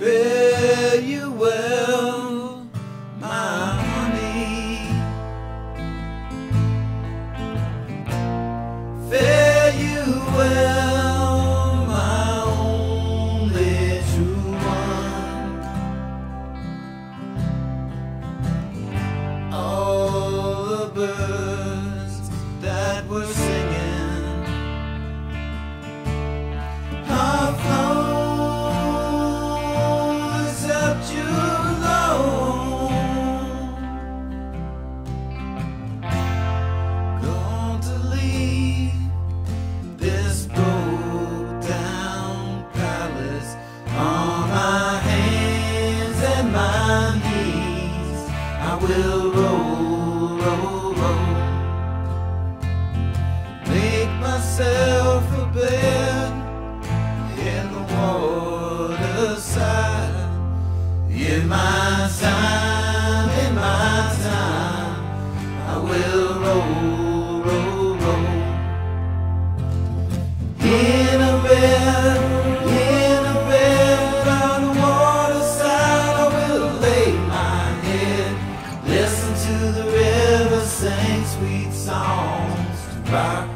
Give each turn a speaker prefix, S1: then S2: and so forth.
S1: Fare you well, my honey. Fare you well, my only true one. All the birds that were singing have flown except you alone. Going to leave this broke down palace on my hands and my knees. I will roll, roll, roll, make myself a bed in the waterside. In my time, I will roll, roll, roll. In a bed by the waterside, I will lay my head, listen to the river sing sweet songs to rock